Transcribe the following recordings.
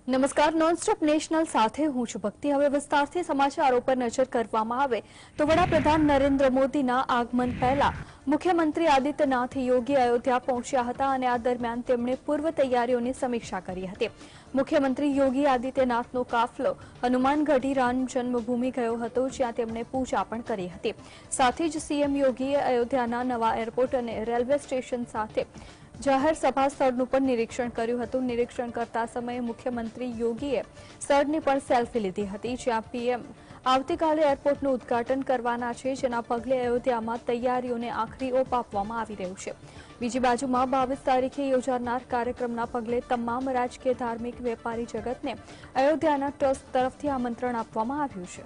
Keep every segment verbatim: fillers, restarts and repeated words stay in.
નમસ્કાર, nonstop national સાથે હું છું ભક્તિ। હવે વિસ્તારથી સમાચારો પર નજર કરવામાં આવે તો વડાપ્રધાન નરેન્દ્ર મોદીના આગમન પહેલા મુખ્યમંત્રી આદિત્યનાથ યોગી અયોધ્યા પહોંચ્યા હતા અને આ દરમિયાન તેમણે પૂર્વ તૈયારીઓની સમીક્ષા કરી હતી। મુખ્યમંત્રી યોગી આદિત્યનાથનો કાફલો હનુમાનગઢી રામ જન્મભૂમિ ગયો હતો, જ્યાં તેમણે પૂજા પણ કરી હતી। સાથે જ સીએમ યોગીએ અયોધ્યાના નવા એરપોર્ટ અને રેલવે સ્ટેશન સાથે જાહેર સભા સ્થળનું પણ નિરીક્ષણ કર્યું હતું। નિરીક્ષણ કરતા સમયે મુખ્યમંત્રી યોગીએ સ્થળની પણ સેલ્ફી લીધી હતી, જ્યાં પીએમ આવતીકાલે એરપોર્ટનું ઉદ્ઘાટન કરવાના છે, જેના પગલે અયોધ્યામાં તૈયારીઓને આખરી ઓપ આપવામાં આવી રહ્યું છે। બીજી બાજુમાં બાવીસ તારીખે યોજાનાર કાર્યક્રમના પગલે તમામ રાજકીય, ધાર્મિક, વેપારી જગતને અયોધ્યાના ટ્રસ્ટ તરફથી આમંત્રણ આપવામાં આવ્યું છે।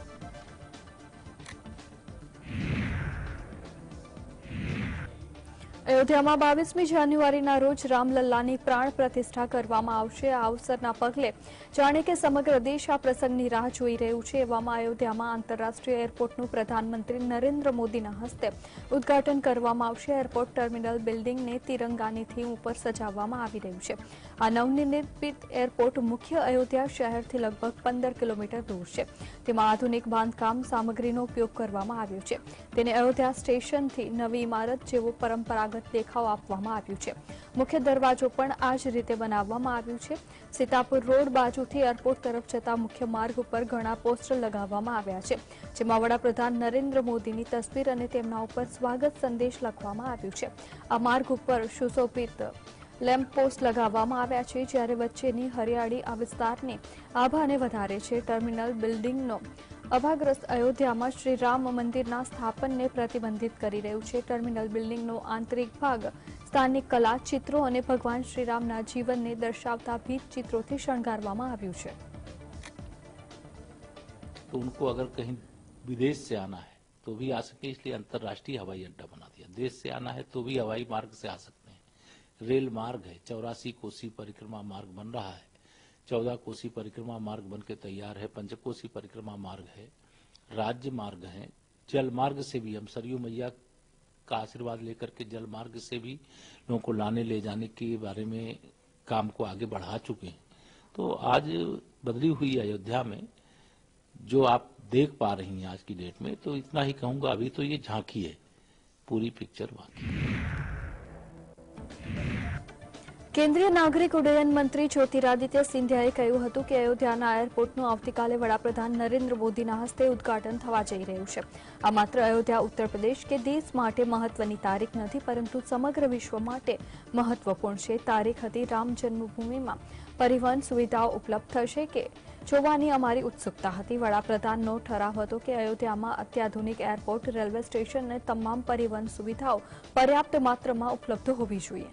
અયોધ્યામાં બાવીસમી જાન્યુઆરીના રોજ રામલલ્લાની પ્રાણ પ્રતિષ્ઠા કરવામાં આવશે। આ અવસરના પગલે જાણે કે સમગ્ર દેશ આ પ્રસંગની રાહ જોઈ રહ્યું છે। એવામાં અયોધ્યામાં આંતરરાષ્ટ્રીય એરપોર્ટનું પ્રધાનમંત્રી નરેન્દ્ર મોદીના હસ્તે ઉદ્ઘાટન કરવામાં આવશે। એરપોર્ટ ટર્મિનલ બિલ્ડિંગને તિરંગાની થીમ ઉપર સજાવવામાં આવી રહ્યું છે। આ નવનિર્મિત એરપોર્ટ મુખ્ય અયોધ્યા શહેરથી લગભગ પંદર કિલોમીટર દૂર છે। તેમાં આધુનિક બાંધકામ સામગ્રીનો ઉપયોગ કરવામાં આવ્યો છે। તેને અયોધ્યા સ્ટેશનથી નવી ઇમારત જેવો પરંપરાગત દેખાવ આપવામાં આવ્યું છે। મુખ્ય દરવાજો પણ આ જ રીતે બનાવવામાં આવ્યું છે। સીતાપુર રોડ બાજુથી એરપોર્ટ તરફ જતા મુખ્ય માર્ગ ઉપર ઘણા પોસ્ટર લગાવવામાં આવ્યા છે, જેમાં વડાપ્રધાન નરેન્દ્ર મોદીની તસવીર અને તેમના ઉપર સ્વાગત સંદેશ લખવામાં આવ્યું છે। આ માર્ગ ઉપર સુશોભિત લેમ્પ પોસ્ટ લગાવવામાં આવ્યા છે, જ્યારે વચ્ચેની હરિયાળી આ વિસ્તારની આભાને વધારે છે। ટર્મિનલ બિલ્ડિંગનો અભાગ્રસ્ત અયોધ્યામાં શ્રી રામ મંદિરના સ્થાપનને પ્રતિબંધિત કરી રહ્યું છે। ટર્મિનલ બિલ્ડિંગનો આંતરિક ભાગ સ્થાનિક કલા, ચિત્રો અને ભગવાન શ્રીરામના જીવનને દર્શાવતા ભીત ચિત્રોથી શણગારવામાં આવ્યું છે। तो उनको अगर कहीं विदेश से आना है तो भी आ सके, इसलिए अंतर्राष्ट्रीय हवाई अड्डा बना दिया। देश से आना है तो भी हवाई मार्ग से आ सकते हैं। रेल मार्ग है, चौरासी कोसी परिक्रमा मार्ग बन रहा है, चौदह कोसी परिक्रमा मार्ग बन के तैयार है, पंचकोसी परिक्रमा मार्ग है, राज्य मार्ग है, जल मार्ग से भी हम सरयू मैया का आशीर्वाद लेकर के जल मार्ग से भी लोगों को लाने ले जाने के बारे में काम को आगे बढ़ा चुके हैं। तो आज बदली हुई अयोध्या में जो आप देख पा रही हैं आज की डेट में, तो इतना ही कहूंगा, अभी तो ये झांकी है, पूरी पिक्चर बाकी है। કેન્દ્રીય નાગરિક ઉડ્ડયન મંત્રી જ્યોતિરાદિત્ય સિંધિયાએ કહ્યું હતું કે અયોધ્યાના એરપોર્ટનું આવતીકાલે વડાપ્રધાન નરેન્દ્ર મોદીના હસ્તે ઉદ્ઘાટન થવા જઈ રહ્યું છે। આ માત્ર અયોધ્યા, ઉત્તર પ્રદેશ કે દેશ માટે મહત્વની તારીખ નથી, પરંતુ સમગ્ર વિશ્વ માટે મહત્વપૂર્ણ છે। તારીખ હતી રામ જન્મભૂમિમાં પરિવહન સુવિધાઓ ઉપલબ્ધ થશે કે જોવાની અમારી ઉત્સુકતા હતી। વડાપ્રધાનનો ઠરાવ હતો કે અયોધ્યામાં અત્યાધુનિક એરપોર્ટ, રેલવે સ્ટેશન અને તમામ પરિવહન સુવિધાઓ પર્યાપ્ત માત્રામાં ઉપલબ્ધ હોવી જોઈએ।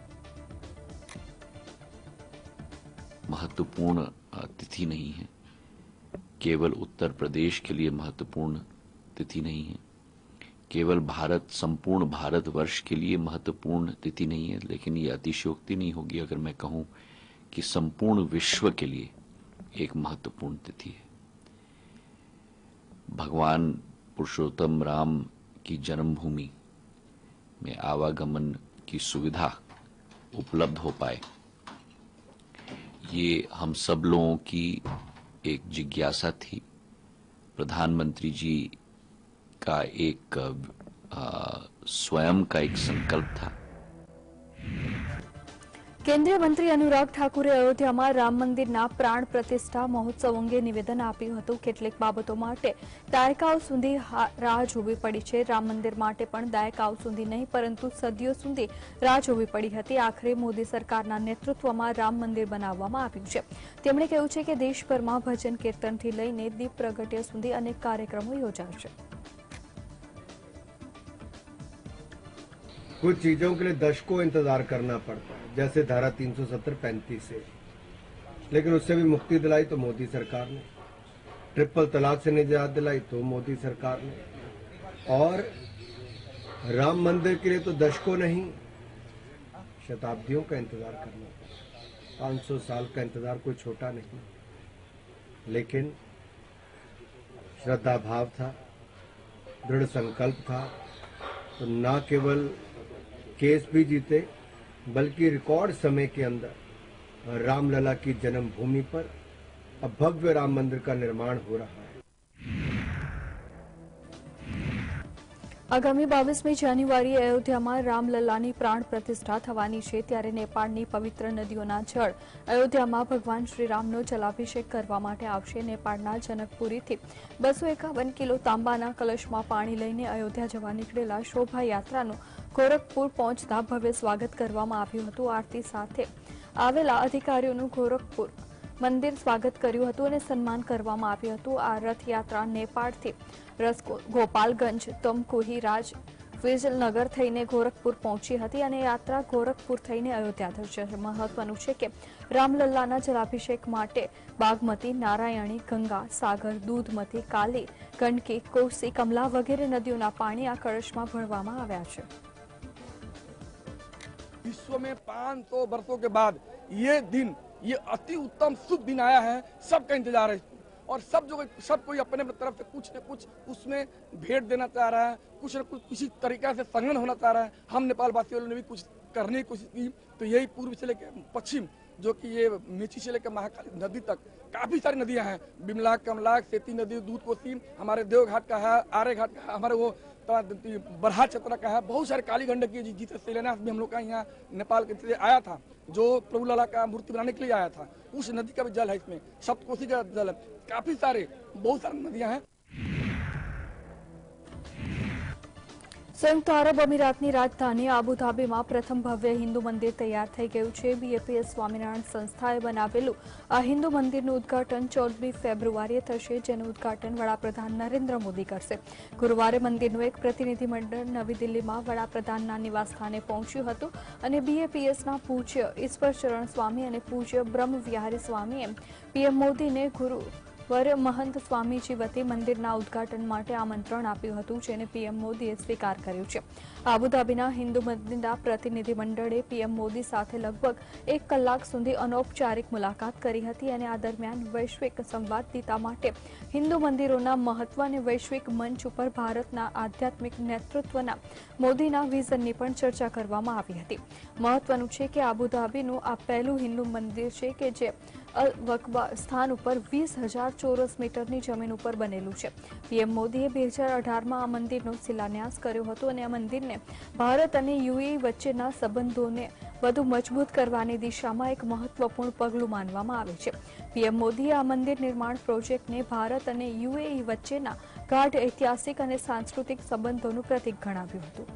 महत्वपूर्ण तिथि नहीं है, केवल उत्तर प्रदेश के लिए महत्वपूर्ण तिथि नहीं है, केवल भारत, संपूर्ण भारतवर्ष के लिए महत्वपूर्ण तिथि नहीं है, लेकिन ये अतिशयोक्ति नहीं होगी अगर मैं कहूं कि संपूर्ण विश्व के लिए एक महत्वपूर्ण तिथि है। भगवान पुरुषोत्तम राम की जन्मभूमि में आवागमन की सुविधा उपलब्ध हो पाए, ये हम सब लोगों की एक जिज्ञासा थी। प्रधानमंत्री जी का एक आ, स्वयं का एक संकल्प था। કેન્દ્રીય મંત્રી અનુરાગ ઠાકુરે અયોધ્યામાં રામ મંદિરના પ્રાણ પ્રતિષ્ઠા મહોત્સવ અંગે નિવેદન આપ્યું હતું। કેટલીક બાબતો માટે દાયકાઓ સુધી રાહ જોવી પડી છે। રામ મંદિર માટે પણ દાયકાઓ સુધી નહીં, પરંતુ સદીઓ સુધી રાહ જોવી પડી હતી। આખરે મોદી સરકારના નેતૃત્વમાં રામ મંદિર બનાવવામાં આવ્યું છે। તેમણે કહ્યું છે કે દેશભરમાં ભજન કીર્તનથી લઈને દીપ પ્રગટ્ય સુધી અનેક કાર્યક્રમો યોજાશે। कुछ चीजों के लिए दशकों इंतजार करना पड़ता है, जैसे धारा तीन सौ सत्तर पैंतीस से, लेकिन उससे भी मुक्ति दिलाई तो मोदी सरकार ने, ट्रिपल तलाक से निजात दिलाई तो मोदी सरकार ने, और राम मंदिर के लिए तो दशकों नहीं शताब्दियों का इंतजार करना पड़ा। पाँच सौ साल का इंतजार कोई छोटा नहीं, लेकिन श्रद्धा भाव था, दृढ़ संकल्प था, तो न केवल केस भी जीते, बल्कि रिकॉर्ड समय के अंदर रामलला की जन्मभूमि पर अब भव्य राम मंदिर का निर्माण हो रहा है। આગામી બાવીસમી જાન્યુઆરીએ અયોધ્યામાં રામલલ્લાની પ્રાણ પ્રતિષ્ઠા થવાની છે, ત્યારે નેપાળની પવિત્ર નદીઓના જળ અયોધ્યામાં ભગવાન શ્રીરામનો જલાભિષેક કરવા માટે આવશે। નેપાળના જનકપુરીથી બસો એકાવન કિલો તાંબાના કલશમાં પાણી લઈને અયોધ્યા જવા નીકળેલા શોભાયાત્રાનું ગોરખપુર પહોંચતા ભવ્ય સ્વાગત કરવામાં આવ્યું હતું। આરતી સાથે આવેલા અધિકારીઓનું ગોરખપુર મંદિર સ્વાગત કર્યું હતું અને સન્માન કરવામાં આવ્યું હતું। આ રથયાત્રા નેપાળથી ગોપાલગંજ, તમકુહી, રાજ વિજલનગર થઈને ગોરખપુર પહોંચી હતી અને યાત્રા ગોરખપુર થઈને અયોધ્યા થશે। મહત્વનું છે કે રામલલ્લાના જલાભિષેક માટે બાગમતી, નારાયણી, ગંગા, સાગર, દૂધમતી, કાલી, ગંડકી, કોસી, કમલા વગેરે નદીઓના પાણી આ કળશમાં ભરવામાં આવ્યા છે। विश्व में पाँच सौ वर्षों के बाद ये दिन, ये अति उत्तम शुभ दिन आया है। सबका इंतजार है और सब जो सब कोई अपने अपने तरफ से कुछ न कुछ उसमें भेंट देना चाह रहा है, कुछ न कुछ किसी तरीका से संलग्न होना चाह रहा है। हम नेपाल वासियों ने भी कुछ करने की कोशिश की, तो यही पूर्व से लेकर पश्चिम, जो कि ये मेची से लेकर महाकाली नदी तक काफी सारी नदियां हैं। बिमलाक, कमलाक, सेती नदी, दूध कोसी, हमारे देवघाट का है, आर्य घाट का है, हमारे वो बरहा चतरा का है, बहुत सारे काली गंडक की जिसे शिलान्यास भी हम लोग का यहाँ नेपाल के आया था, जो प्रभु लला का मूर्ति बनाने के लिए आया था। उस नदी का भी जल है इसमें, सप्तकोशी का जल है, काफी सारे बहुत सारी नदियां हैं। સંયુક્ત આરબ અમીરાતની રાજધાની આબુધાબીમાં પ્રથમ ભવ્ય હિન્દુ મંદિર તૈયાર થઈ ગયું છે। બીએપીએસ સ્વામિનારાયણ સંસ્થાએ બનાવેલું આ હિન્દુ મંદિરનું ઉદ્ઘાટન ચૌદમી ફેબ્રુઆરીએ થશે, જેનું ઉદ્ઘાટન વડાપ્રધાન નરેન્દ્ર મોદી કરશે। ગુરુવારે મંદિરનું એક પ્રતિનિધિમંડળ નવી દિલ્હીમાં વડાપ્રધાનના નિવાસસ્થાને પહોંચ્યું હતું અને બીએપીએસના પૂજ્ય ઈશ્વરચરણ સ્વામી અને પૂજ્ય બ્રહ્મવિહારી સ્વામીએ પીએમ મોદીને ગુરુ વર મહંત સ્વામીજી વતી મંદિરના ઉદ્ઘાટન માટે આમંત્રણ આપ્યું હતું, જેને પીએમ મોદીએ સ્વીકાર કર્યું છે। આબુધાબીના હિન્દુ મંદિરના પ્રતિનિધિમંડળે પીએમ મોદી સાથે લગભગ એક કલાક સુધી અનૌપચારિક મુલાકાત કરી હતી અને આ દરમિયાન વૈશ્વિક સંવાદિતા માટે હિન્દુ મંદિરોના મહત્વ અને વૈશ્વિક મંચ ઉપર ભારતના આધ્યાત્મિક નેતૃત્વના મોદીના વિઝનની પણ ચર્ચા કરવામાં આવી હતી। મહત્વનું છે કે આબુધાબીનું આ પહેલું હિન્દુ મંદિર છે કે જે વકબા સ્થાન ઉપર વીસ હજાર ચોરસ મીટરની જમીન ઉપર બનેલું છે। પીએમ મોદીએ બે હજાર અઢારમાં આ મંદિરનો શિલાન્યાસ કર્યો હતો અને આ મંદિરને ભારત અને યુએઈ વચ્ચેના સંબંધોને વધુ મજબૂત કરવાની દિશામાં એક મહત્વપૂર્ણ પગલું માનવામાં આવે છે। પીએમ મોદીએ આ મંદિર નિર્માણ પ્રોજેક્ટને ભારત અને યુએઈ વચ્ચેના ગાઢ ઐતિહાસિક અને સાંસ્કૃતિક સંબંધોનું પ્રતીક ગણાવ્યું હતું।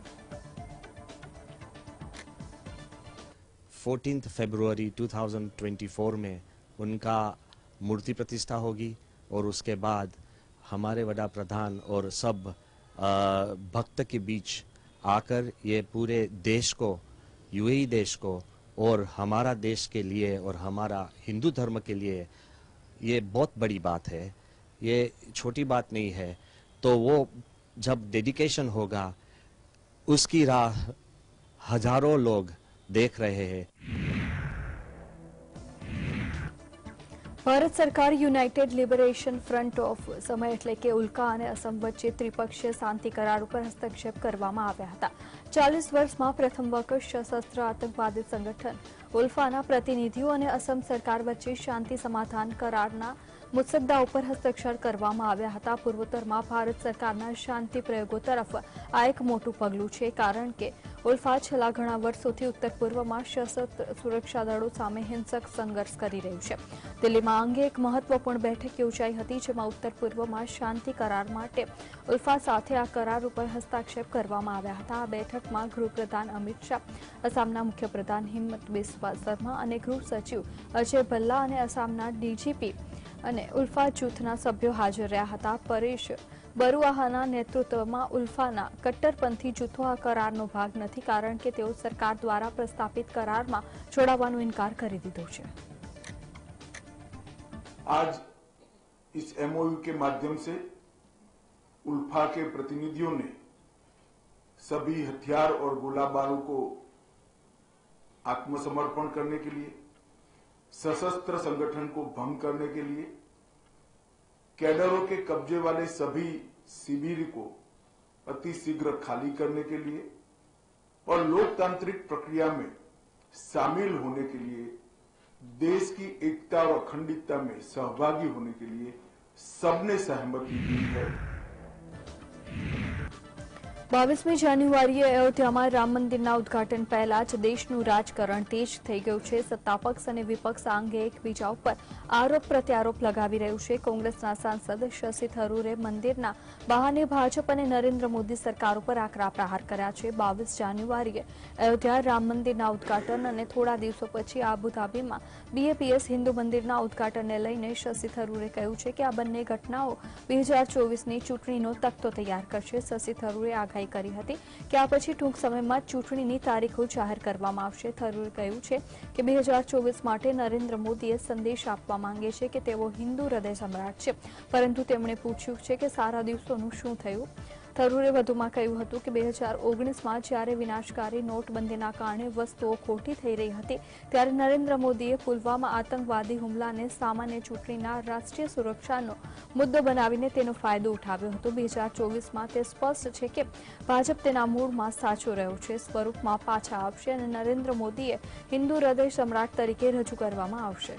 चौदह फरवरी दो हज़ार चौबीस में उनका मूर्ति प्रतिष्ठा होगी और उसके बाद हमारे वड़ा प्रधान और सब भक्त के बीच आकर ये पूरे देश को, यूएई देश को और हमारा देश के लिए और हमारा हिंदू धर्म के लिए ये बहुत बड़ी बात है, ये छोटी बात नहीं है। तो वो जब डेडिकेशन होगा उसकी राह हजारों लोग देख रहे हैं। ભારત સરકાર યુનાઇટેડ લિબરેશન ફ્રન્ટ ઓફ સમય એટલે કે ઉલ્કા અને અસમ વચ્ચે ત્રિપક્ષીય શાંતિ કરાર ઉપર હસ્તક્ષેપ કરવામાં આવ્યા હતા। ચાલીસ વર્ષમાં પ્રથમ વખત સશસ્ત્ર આતંકવાદી સંગઠન ઉલ્ફાના પ્રતિનિધિઓ અને અસમ સરકાર વચ્ચે શાંતિ સમાધાન કરારના મુસદ્દા ઉપર હસ્તાક્ષર કરવામાં આવ્યા હતા। પૂર્વોત્તરમાં ભારત સરકારના શાંતિ પ્રયોગો તરફ આ એક મોટું પગલું છે, કારણ કે ઉલ્ફા છેલ્લા ઘણા વર્ષોથી ઉત્તર પૂર્વમાં સશસ્ત્ર સુરક્ષા દળો સામે હિંસક સંઘર્ષ કરી રહ્યું છે। દિલ્હીમાં અંગે એક મહત્વપૂર્ણ બેઠક યોજાઈ હતી, જેમાં ઉત્તર પૂર્વમાં શાંતિ કરાર માટે ઉલ્ફા સાથે આ કરાર ઉપર હસ્તાક્ષેપ કરવામાં આવ્યા હતા। આ બેઠકમાં ગૃહપ્રધાન અમિત શાહ, અસામના મુખ્યપ્રધાન હિમંત બિસ્વા શર્મા અને ગૃહ સચિવ અજય ભલ્લા અને અસામના ડીજીપી અને ઉલ્ફા જૂથના સભ્યો હાજર રહ્યા હતા। પરેશ બરુઆહાના નેતૃત્વમાં ઉલ્ફાના કટ્ટરપંથી જૂથો આ કરારનો ભાગ નથી, કારણ કે તેઓ સરકાર દ્વારા પ્રસ્તાપિત કરારમાં જોડાવાનો ઇનકાર કરી દીધો છે। आज इस एमओयू के माध्यम से उल्फा के प्रतिनिधियों ने सभी हथियार और गोला बारूद को आत्मसमर्पण करने के लिए, सशस्त्र संगठन को भंग करने के लिए, कैडरों के कब्जे वाले सभी शिविर को अति शीघ्र खाली करने के लिए और लोकतांत्रिक प्रक्रिया में शामिल होने के लिए देश की एकता और अखंडता में सहभागी होने के लिए सबने सहमति दी है। બાવીસમી જાન્યુઆરીએ અયોધ્યામાં રામ મંદિરના ઉદઘાટન પહેલા જ દેશનું રાજકારણ તેજ થઈ ગયું છે. સત્તાપક્ષ અને વિપક્ષ આ અંગે એકબીજા ઉપર આરોપ પ્રત્યારોપ લગાવી રહ્યું છે. કોંગ્રેસના સાંસદ શશી થરૂરે મંદિરના બહાને ભાજપ અને નરેન્દ્ર મોદી સરકાર ઉપર આકરા પ્રહાર કર્યા છે. બાવીસ જાન્યુઆરીએ અયોધ્યા રામ મંદિરના ઉદઘાટન અને થોડા દિવસો પછી આબુધાબીમાં બીએપીએસ હિન્દુ મંદિરના ઉદઘાટનને લઈને શશી થરૂરે કહ્યું છે કે આ બંને ઘટનાઓ બે હજાર ચોવીસની ચૂંટણીનો તખ્તો તૈયાર કરશે. શશી થરૂરે આગાહી કરી હતી કે આ પછી ટૂંક સમયમાં ચૂંટણીની તારીખો જાહેર કરવામાં આવશે. થરૂરે કહ્યું છે કે બે હજાર ચોવીસ માટે નરેન્દ્ર મોદીએ સંદેશ આપવા માંગે છે કે તેઓ હિન્દુ હૃદય સમ્રાટ છે, પરંતુ તેમણે પૂછ્યું છે કે સારા દિવસોનું શું થયું. થરૂરે વધુમાં કહ્યું હતું કે બે હજાર ઓગણીસમાં જ્યારે વિનાશકારી નોટબંધીના કારણે વસ્તુઓ ખોટી થઈ રહી હતી ત્યારે નરેન્દ્ર મોદીએ પુલવામા આતંકવાદી હુમલાને સામાન્ય ચૂંટણીના રાષ્ટ્રીય સુરક્ષાનો મુદ્દો બનાવીને તેનો ફાયદો ઉઠાવ્યો હતો. બે હજાર ચોવીસમાં તે સ્પષ્ટ છે કે ભાજપ તેના મૂળમાં સાચો રહ્યો છે, સ્વરૂપમાં પાછા આવશે અને નરેન્દ્ર મોદીએ હિન્દુ હૃદય સમ્રાટ તરીકે રજૂ કરવામાં આવશે.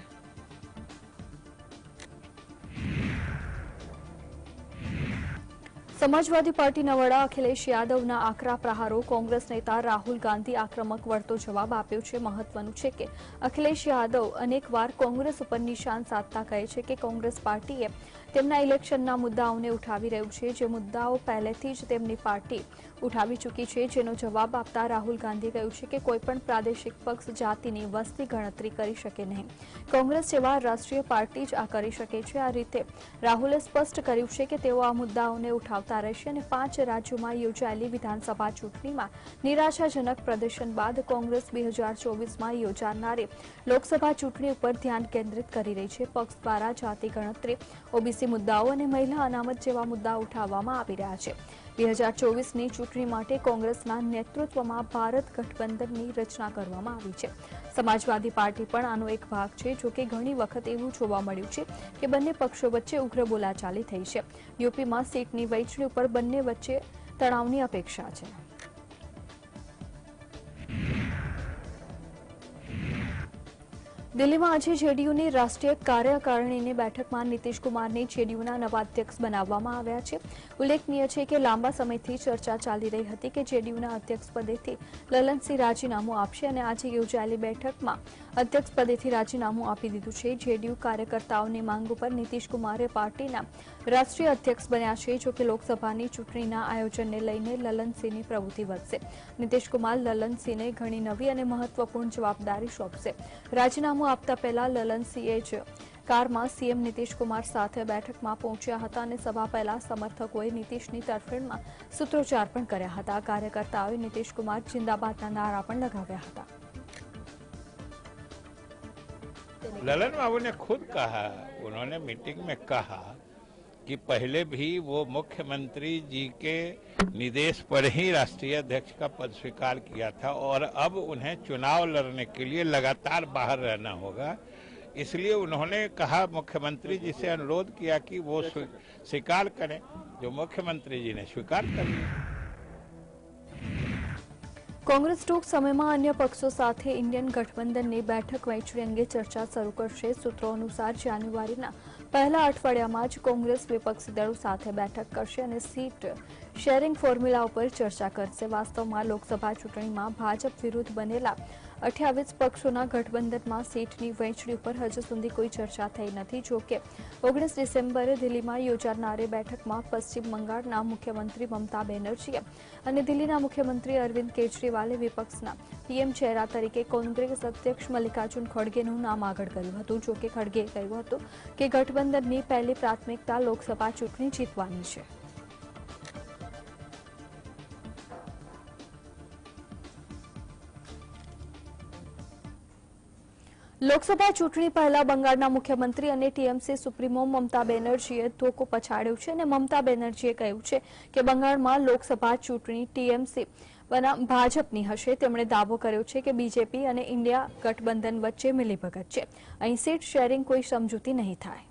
સમાજવાદી પાર્ટીના વડા અખિલેશ યાદવના આકરા પ્રહારો કોંગ્રેસ નેતા રાહુલ ગાંધી આક્રમક વળતો જવાબ આપ્યો છે. મહત્વનું છે કે અખિલેશ યાદવ અનેકવાર કોંગ્રેસ ઉપર નિશાન સાધતા કહે છે કે કોંગ્રેસ પાર્ટીએ તેમના ઇલેક્શનના મુદ્દાઓને ઉઠાવી રહ્યું છે, જે મુદ્દાઓ પહેલેથી જ તેમની પાર્ટી ઉઠાવી ચૂકી છે. જેનો જવાબ આપતા રાહુલ ગાંધીએ કહ્યું છે કે કોઈપણ પ્રાદેશિક પક્ષ જાતિની વસ્તી ગણતરી કરી શકે નહીં. કોંગ્રેસ જેવા રાષ્ટ્રીય પાર્ટી જ આ કરી શકે છે. આ રીતે રાહુલે સ્પષ્ટ કર્યું છે કે તેઓ આ મુદ્દાઓને ઉઠાવતા રહેશે અને પાંચ રાજ્યોમાં યોજાયેલી વિધાનસભા ચૂંટણીમાં નિરાશાજનક પ્રદર્શન બાદ કોંગ્રેસ બે હજાર ચોવીસમાં યોજાનારી લોકસભા ચૂંટણી ઉપર ધ્યાન કેન્દ્રિત કરી રહી છે. પક્ષ દ્વારા જાતિ ગણતરી, ઓબીસી મુદ્દાઓ અને મહિલા અનામત જેવા મુદ્દા ઉઠાવવામાં આવી રહ્યા છે. બે હજાર ચોવીસની ચૂંટણી માટે કોંગ્રેસના નેતૃત્વમાં ભારત ગઠબંધનની રચના કરવામાં આવી છે. સમાજવાદી પાર્ટી પણ આનો એક ભાગ છે. જો કે ઘણી વખત એવું જોવા મળ્યું છે કે બંને પક્ષો વચ્ચે ઉગ્ર બોલાચાલી થઈ છે. યુપીમાં સીટની વહેંચણી ઉપર બંને વચ્ચે તણાવની અપેક્ષા છે. દિલ્હીમાં આજે જેડીયુની રાષ્ટ્રીય કાર્યકારિણીની બેઠકમાં નીતિશ કુમારને જેડીયુના નવા અધ્યક્ષ બનાવવામાં આવ્યા છે. ઉલ્લેખનીય છે કે લાંબા સમયથી ચર્ચા ચાલી રહી હતી કે જેડીયુના અધ્યક્ષ પદેથી લલનસિંહ રાજીનામું આપશે અને આજે યોજાયેલી બેઠકમાં અધ્યક્ષ પદેથી રાજીનામું આપી દીધું છે. જેડીયુ કાર્યકર્તાઓની માંગ ઉપર નીતિશ કુમારે પાર્ટીના રાષ્ટ્રીય અધ્યક્ષ બન્યા છે. જો કે લોકસભાની ચૂંટણીના આયોજનને લઈને લલનસિંહની પ્રવૃત્તિ વધશે. નીતિશ કુમાર લલનસિંહને ઘણી નવી અને મહત્વપૂર્ણ જવાબદારી સોંપશે. રાજીનામું આપતા પહેલા લલનસિંહે જ કારમાં સીએમ નીતિશ કુમાર સાથે બેઠકમાં પહોંચ્યા હતા અને સભા પહેલા સમર્થકોએ નીતિશની તરફેણમાં સૂત્રોચ્ચાર પણ કર્યા હતા. કાર્યકર્તાઓએ નીતિશ કુમાર જિંદાબાદના નારા પણ લગાવ્યા હતા. ललन बाबू ने खुद कहा, उन्होंने मीटिंग में कहा कि पहले भी वो मुख्यमंत्री जी के निर्देश पर ही राष्ट्रीय अध्यक्ष का पद स्वीकार किया था और अब उन्हें चुनाव लड़ने के लिए लगातार बाहर रहना होगा. इसलिए उन्होंने कहा, मुख्यमंत्री जी से अनुरोध किया कि वो स्वीकार करें, जो मुख्यमंत्री जी ने स्वीकार कर लिया. કોંગ્રેસ ટૂંક સમયમાં અન્ય પક્ષો સાથે ઇન્ડિયન ગઠબંધનની બેઠક વહેંચણી અંગે ચર્ચા શરૂ કરશે. સૂત્રો અનુસાર જાન્યુઆરીના પહેલા અઠવાડિયામાં જ કોંગ્રેસ વિપક્ષી દળો સાથે બેઠક કરશે અને સીટ શેરિંગ ફોર્મ્યુલા ઉપર ચર્ચા કરશે. વાસ્તવમાં લોકસભા ચૂંટણીમાં ભાજપ વિરુદ્ધ બનેલા અઠ્યાવીસ પક્ષોના ગઠબંધનમાં સીટની વહેંચણી ઉપર હજુ સુધી કોઈ ચર્ચા થઈ નથી. જો કે ઓગણીસ ડિસેમ્બરે દિલ્હીમાં યોજાનારી બેઠકમાં પશ્ચિમ બંગાળના મુખ્યમંત્રી મમતા બેનર્જીએ અને દિલ્હીના મુખ્યમંત્રી અરવિંદ કેજરીવાલે વિપક્ષના પીએમ ચહેરા તરીકે કોંગ્રેસ અધ્યક્ષ મલ્લિકાર્જુન ખડગેનું નામ આગળ કર્યું હતું. જો કે ખડગેએ કહ્યું હતું કે ગઠબંધનની પહેલી પ્રાથમિકતા લોકસભા ચૂંટણી જીતવાની છે. લોકસભા ચૂંટણી પહેલા બંગાળના મુખ્યમંત્રી અને ટીએમસી સુપ્રીમો મમતા બેનર્જીએ ધોકો પછાડ્યો છે અને મમતા બેનર્જીએ કહ્યું છે કે બંગાળમાં લોકસભા ચૂંટણી ટીએમસી ભાજપની હશે. તેમણે દાવો કર્યો છે કે બીજેપી અને ઇન્ડિયા ગઠબંધન વચ્ચે મિલીભગત છે. અહીં સીટ શેરિંગ કોઈ સમજૂતી નહીં થાય.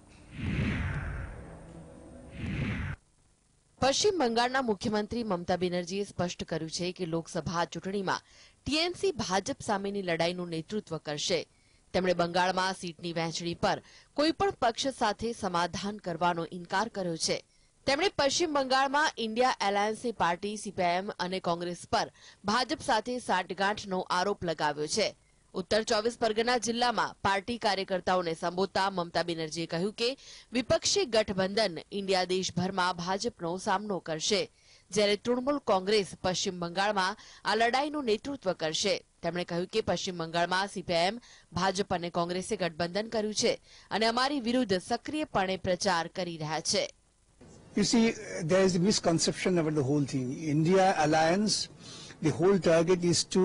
પશ્ચિમ બંગાળના મુખ્યમંત્રી મમતા બેનર્જીએ સ્પષ્ટ કર્યું છે કે લોકસભા ચૂંટણીમાં ટીએમસી ભાજપ સામેની લડાઈનું નેતૃત્વ કરશે. તેમણે બંગાળમાં સીટની વહેંચણી પર કોઈપણ પક્ષ સાથે સમાધાન કરવાનો ઇનકાર કર્યો છે. તેમણે પશ્ચિમ બંગાળમાં ઇન્ડિયા એલાયન્સની પાર્ટી સીપીઆઈએમ અને કોંગ્રેસ પર ભાજપ સાથે સાંઠગાંઠનો આરોપ લગાવ્યો છે. ઉત્તર ચોવીસ પરગના જિલ્લામાં પાર્ટી કાર્યકર્તાઓને સંબોધતા મમતા બેનર્જીએ કહ્યું કે વિપક્ષી ગઠબંધન ઇન્ડિયા દેશભરમાં ભાજપનો સામનો કરશે, જ્યારે તૃણમૂલ કોંગ્રેસ પશ્ચિમ બંગાળમાં આ લડાઈનું નેતૃત્વ કરશે. તેમણે કહ્યું કે પશ્ચિમ બંગાળમાં સીપીઆઈએમ, ભાજપ અને કોંગ્રેસે ગઠબંધન કર્યું છે અને અમારી વિરુદ્ધ સક્રિયપણે પ્રચાર કરી રહ્યા છે. You see, there is a misconception about the whole thing. India alliance, the whole target is to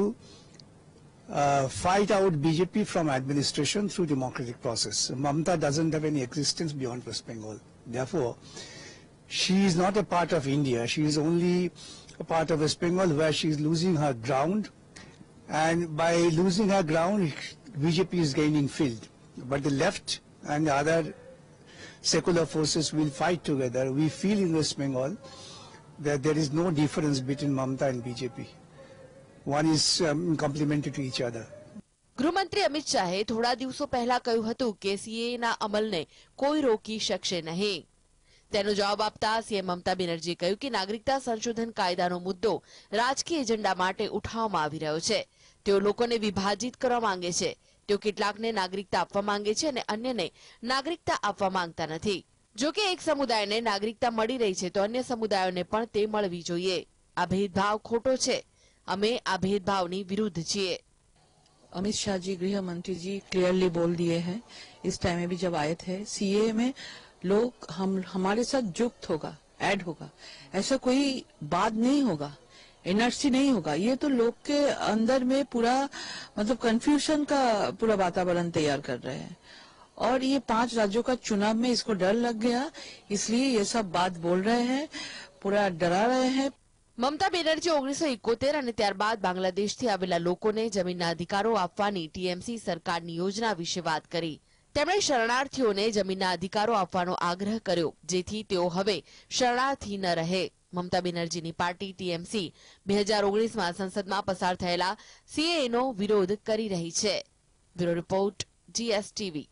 uh, fight out B J P from administration through democratic process. Mamata doesn't have any existence beyond West Bengal. Therefore, she is not a part of India. She is only a part of West Bengal where she is losing her ground. And by losing her ground, B J P is gaining field. But the left and the other secular forces will fight together. We feel in West Bengal that there is no difference between Mamata and B J P. One is um, complementary to each other. ગૃહમંત્રી અમિત શાહે થોડા દિવસો પહેલા કહ્યું હતું કે સીએના અમલને કોઈ રોકી શકશે નહીં. તેનો જવાબ આપતા સીએમ મમતા બેનર્જીએ કહ્યું કે નાગરિકતા સંશોધન કાયદાનો મુદ્દો રાજકીય એજન્ડા માટે ઉઠાવવામાં આવી રહ્યો છે. તેઓ લોકોને વિભાજિત કરવા માંગે છે. તેઓ કેટલાકને નાગરિકતા આપવા માંગે છે અને અન્યને નાગરિકતા આપવા માંગતા નથી. જો કે એક સમુદાયને નાગરિકતા મળી રહી છે તો અન્ય સમુદાયોને પણ તે મળવી જોઈએ. આ ભેદભાવ ખોટો છે. અમે આ ભેદભાવની વિરુદ્ધ છીએ. अमित शाह जी, गृह मंत्री जी क्लियरली बोल दिए हैं इस टाइम में भी जब आए थे, सीए में लोग हम हमारे साथ जुक्त होगा, ऐड होगा, ऐसा कोई बात नहीं होगा, एनआरसी नहीं होगा. ये तो लोग के अंदर में पूरा मतलब कंफ्यूजन का पूरा वातावरण तैयार कर रहे हैं और ये पांच राज्यों का चुनाव में इसको डर लग गया, इसलिए ये सब बात बोल रहे हैं, पूरा डरा रहे हैं. મમતા બેનર્જી ઓગણીસો એકોતેર અને ત્યારબાદ બાંગ્લાદેશથી આવેલા લોકોને જમીનના અધિકારો આપવાની ટીએમસી સરકારની યોજના વિશે વાત કરી. તેમણે શરણાર્થીઓને જમીનના અધિકારો આપવાનો આગ્રહ કર્યો, જેથી તેઓ હવે શરણાર્થી ન રહે. મમતા બેનર્જીની પાર્ટી ટીએમસી બે હજાર ઓગણીસમાં સંસદમાં પસાર થયેલા સીએએનો વિરોધ કરી રહી છે. Bureau report, GSTV.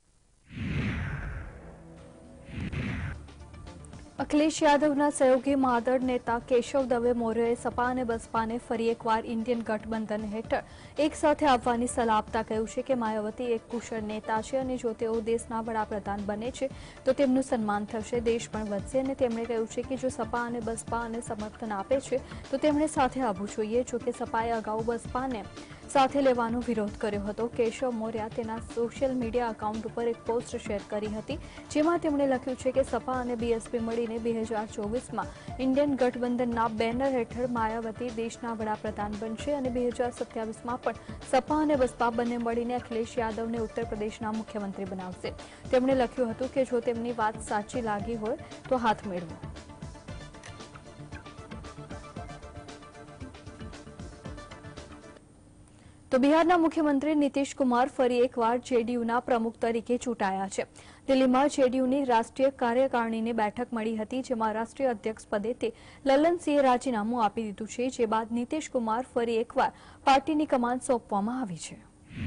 અખિલેશ યાદવના સહયોગી મહાદળ નેતા કેશવ દવે મૌર્યએ સપા અને બસપાને ફરી એકવાર ઇન્ડિયન ગઠબંધન હેઠળ એક સાથે આવવાની સલાહ આપતા કહ્યું છે કે માયાવતી એક કુશળ નેતા છે અને જો તેઓ દેશના વડાપ્રધાન બને છે તો તેમનું સન્માન થશે, દેશ પણ વધશે. અને તેમણે કહ્યું છે કે જો સપા અને બસપાને સમર્થન આપે છે તો તેમણે સાથે આવવું જોઈએ. જો કે સપાએ અગાઉ બસપાને સાથે લેવાનો વિરોધ કર્યો હતો. કેશવ મૌર્ય તેના સોશિયલ મીડિયા એકાઉન્ટ ઉપર એક પોસ્ટ શેર કરી હતી, જેમાં તેમણે લખ્યું છે કે સપા અને બીએસપી મળીને બે હજાર ચોવીસમાં ઇન્ડિયન ગઠબંધનના બેનર હેઠળ માયાવતી દેશના વડાપ્રધાન બનશે અને બે હજાર સત્યાવીસમાં પણ સપા અને બસપા બંને મળીને અખિલેશ યાદવને ઉત્તર પ્રદેશના મુખ્યમંત્રી બનાવશે. તેમણે લખ્યું હતું કે જો તેમની વાત સાચી લાગી હોય તો હાથ મેળવો. તો બિહારના મુખ્યમંત્રી નીતિશ કુમાર ફરી એકવાર જેડીયુના પ્રમુખ તરીકે ચૂંટાયા છે. દિલ્હીમાં જેડીયુની રાષ્ટ્રીય કાર્યકારિણીની બેઠક મળી હતી, જેમાં રાષ્ટ્રીય અધ્યક્ષ પદેથી લલનસિંહે રાજીનામું આપી દીધું છે, જે બાદ નીતિશ કુમાર ફરી એકવાર પાર્ટીની કમાન સોંપવામાં આવી છે.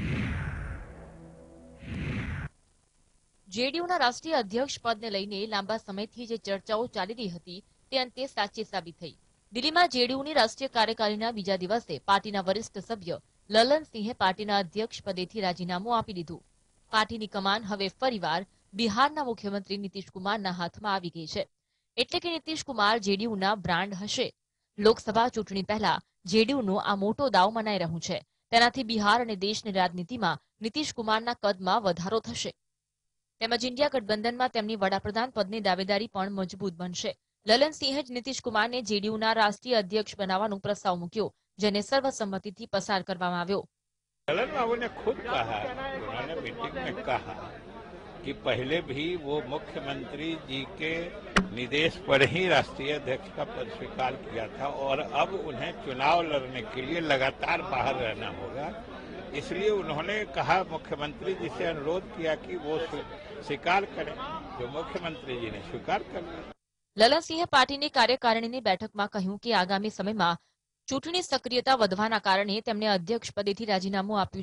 જેડીયુના રાષ્ટ્રીય અધ્યક્ષ પદને લઈને લાંબા સમયથી જે ચર્ચાઓ ચાલી રહી હતી તે અંતે સાચી સાબિત થઈ. દિલ્હીમાં જેડીયુની રાષ્ટ્રીય કાર્યકારીના બીજા દિવસે પાર્ટીના વરિષ્ઠ સભ્ય લલનસિંહે પાર્ટીના અધ્યક્ષ પદેથી રાજીનામું આપી દીધું. પાર્ટીની કમાન હવે ફરીવાર બિહારના મુખ્યમંત્રી નીતિશ કુમારના હાથમાં આવી ગઈ છે. એટલે કે નીતિશ કુમાર જેડીયુના બ્રાન્ડ હશે. લોકસભા ચૂંટણી પહેલા જેડીયુનો આ મોટો દાવ મનાઈ રહ્યું છે. તેનાથી બિહાર અને દેશની રાજનીતિમાં નીતિશ કુમારના કદમાં વધારો થશે. તેમજ ઇન્ડિયા ગઠબંધનમાં તેમની વડાપ્રધાન પદની દાવેદારી પણ મજબૂત બનશે. લલનસિંહે જ નીતિશ કુમારને જેડીયુના રાષ્ટ્રીય અધ્યક્ષ બનાવવાનો પ્રસ્તાવ મૂક્યો, जिन्हें सर्वसम्मति थी पसार करवामा आव्यो। ललन बाबू ने खुद कहा, उन्होंने मीटिंग में कहा कि पहले भी वो मुख्यमंत्री जी के निर्देश पर ही राष्ट्रीय अध्यक्ष का पद स्वीकार किया था और अब उन्हें चुनाव लड़ने के लिए लगातार बाहर रहना होगा, इसलिए उन्होंने कहा, मुख्यमंत्री जी से अनुरोध किया कि वो स्वीकार करें, जो मुख्यमंत्री जी ने स्वीकार कर लिया। લલનસિંહે પાર્ટીની કાર્યકારિણીની બેઠકમાં કહ્યું કે આગામી સમયમાં ચૂંટણી સક્રિયતા વધવાના કારણે તેમણે અધ્યક્ષ પદેથી રાજીનામું આપ્યું છે.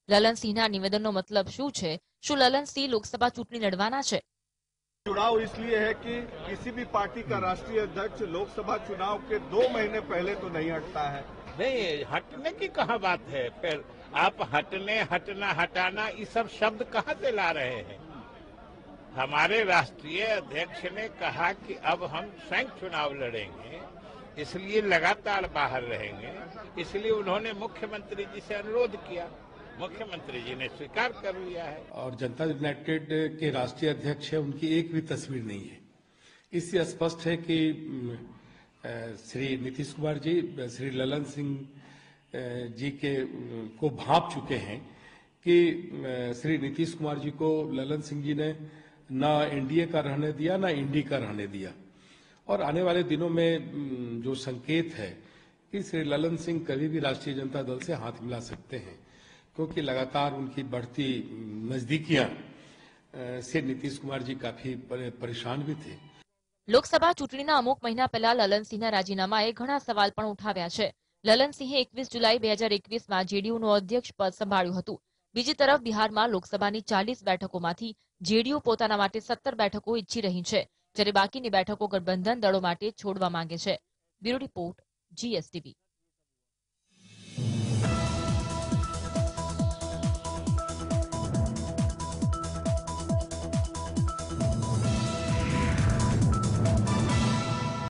લલનસિંહના નિવેદનનો મતલબ શું છે? શું લલનસિંહ લોકસભા ચૂંટણી લડવાના છે? चुनाव इसलिए है कि किसी भी पार्टी का राष्ट्रीय अध्यक्ष लोकसभा चुनाव के दो महीने पहले तो नहीं हटता है। नहीं, हटने की कहाँ बात है? फिर आप हटने, हटना, हटाना ये सब शब्द कहाँ से ला रहे हैं? हमारे राष्ट्रीय अध्यक्ष ने कहा कि अब हम संयुक्त चुनाव लड़ेंगे, इसलिए लगातार बाहर रहेंगे, इसलिए उन्होंने मुख्यमंत्री जी से अनुरोध किया, मुख्यमंत्री जी ने स्वीकार कर लिया है। और जनता यूनाइटेड के राष्ट्रीय अध्यक्ष है, उनकी एक भी तस्वीर नहीं है। इससे स्पष्ट है कि श्री नीतीश कुमार जी श्री ललन सिंह जी के को भांप चुके हैं कि श्री नीतीश कुमार जी को ललन सिंह जी ने न एनडीए का रहने दिया, न इंडी का रहने दिया। और आने वाले दिनों में जो संकेत है कि श्री ललन सिंह कभी भी राष्ट्रीय जनता दल से हाथ मिला सकते हैं, क्योंकि लगातार उनकी बढ़ती नजदीकियां से नीतीश कुमार जी काफी परेशान भी थे। લોકસભા ચૂંટણીના અમુક મહિના પહેલા લલનસિંહના રાજીનામાએ ઘણા સવાલ પણ ઉઠાવ્યા છે. લલનસિંહે એકવીસ જુલાઈ બે હજાર એકવીસમાં જેડીયુનું અધ્યક્ષ પદ સંભાળ્યું હતું. બીજી તરફ બિહારમાં લોકસભાની ચાલીસ બેઠકોમાંથી જેડીયુ પોતાના માટે સત્તર બેઠકો ઈચ્છી રહી છે, જ્યારે બાકીની બેઠકો ગઠબંધન દળો માટે છોડવા માંગે છે. Bureau report, GSTV.